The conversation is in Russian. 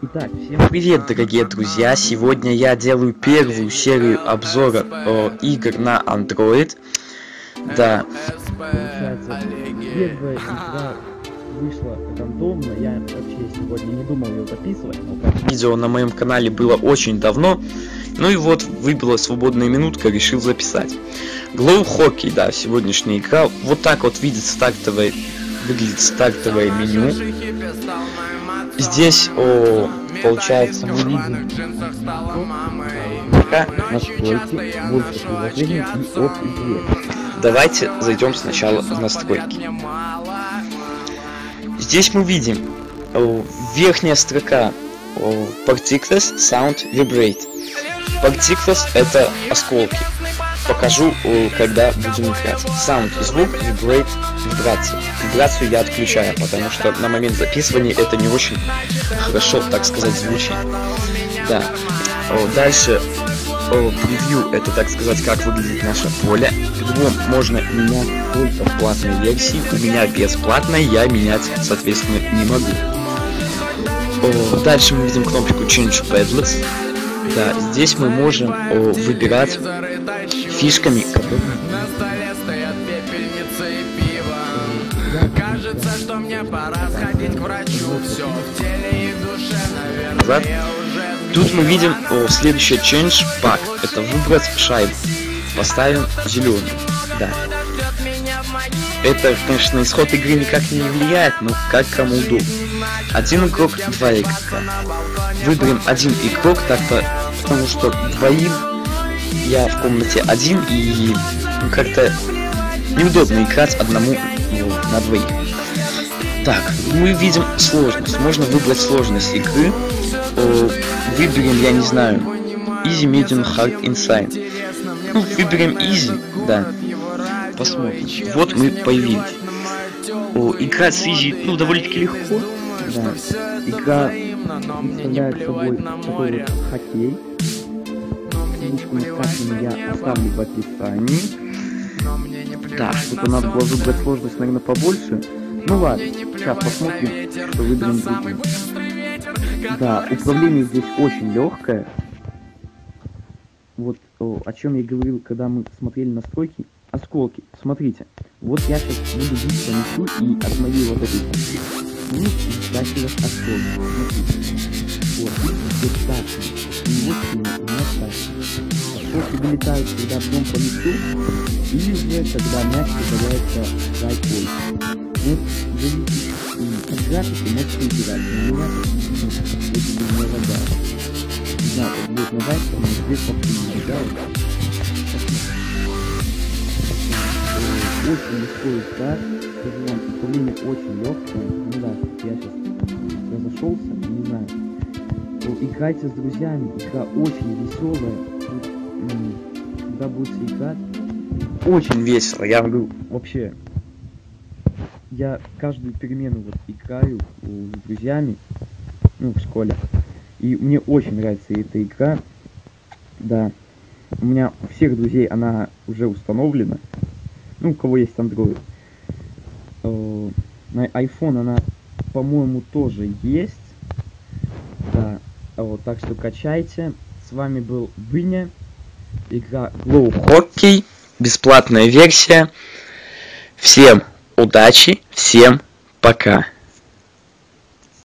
Итак, всем привет, дорогие друзья! Сегодня я делаю первую серию обзора игр на Android. Да, получается, первая игра вышла рандомно. Я вообще сегодня не думал ее записывать, но видео на моем канале было очень давно. Ну и вот, выбила свободная минутка, решил записать. Glow Hockey, да, сегодняшняя игра. Вот так вот выглядит стартовое меню. Здесь, получается, мы видим настройки, больше приложений и от игры. Давайте зайдем сначала в настройки. Здесь мы видим верхняя строка Particles Sound Vibrate. Particles это осколки. Покажу, когда будем играть. Sound — звук, Vibrate — вибрация. Вибрацию я отключаю, потому что на момент записывания это не очень хорошо, так сказать, звучит. Да. Дальше превью — это, так сказать, как выглядит наше поле. Его можно менять только в платной версии. У меня бесплатной, я менять, соответственно, не могу. Дальше мы видим кнопочку Change Padlets. Да, здесь мы можем выбирать фишками, которые... На столе стоят пепельница и пиво. Кажется, что мне пора сходить к врачу. Все в теле и душе, наверное, уже... Тут мы видим следующее Change Pack. Это выбрать шайбу. Поставим зеленую. Да. Это, конечно, на исход игры никак не влияет, но как кому удобно. Один игрок, два игрока. Выберем один игрок, потому что двоим я в комнате один, и как-то неудобно играть одному на двоих. Так, мы видим сложность. Можно выбрать сложность игры. Выберем, я не знаю, Easy, Medium, Hard, Insane. Ну, выберем Easy, да. Посмотрим. Вот мы появились. Играть с Easy, ну, довольно-таки легко. Да. Игра представляет собой такой вот хоккей. Ссылочку на скачивание я оставлю в описании. Так, что-то надо было выбрать сложность, наверное, побольше. Ну ладно, сейчас посмотрим, что выберем другим. Да, управление здесь очень легкое. Вот о чем я говорил, когда мы смотрели настройки. Осколки, смотрите. Вот я сейчас буду бить по мячу, и от моей вот этой стакивать осколки. Смотрите. Вот, здесь стакивать. И вот сильно, у меня стакивать. Осколки вылетают, когда бьем по мячу, или же когда мяч ударяется в край поля. Вот, зависит от графики, можете выбирать. Но у меня это не лагает. Не знаю, как будет лагать, но здесь как-то не лагает. Очень легко играть, скажу вам, управление очень легкое. Ну да, я сейчас разошелся, не знаю. Играйте с друзьями, игра очень веселая. Когда будете играть, очень весело, я говорю, вообще. Я каждую перемену вот играю с друзьями, ну, в школе. И мне очень нравится эта игра. Да, у меня у всех друзей она уже установлена. Ну, у кого есть Android. На iPhone она, по-моему, тоже есть. Да. Вот, так что качайте. С вами был Быня. Игра Glow Hockey. Бесплатная версия. Всем удачи, всем пока.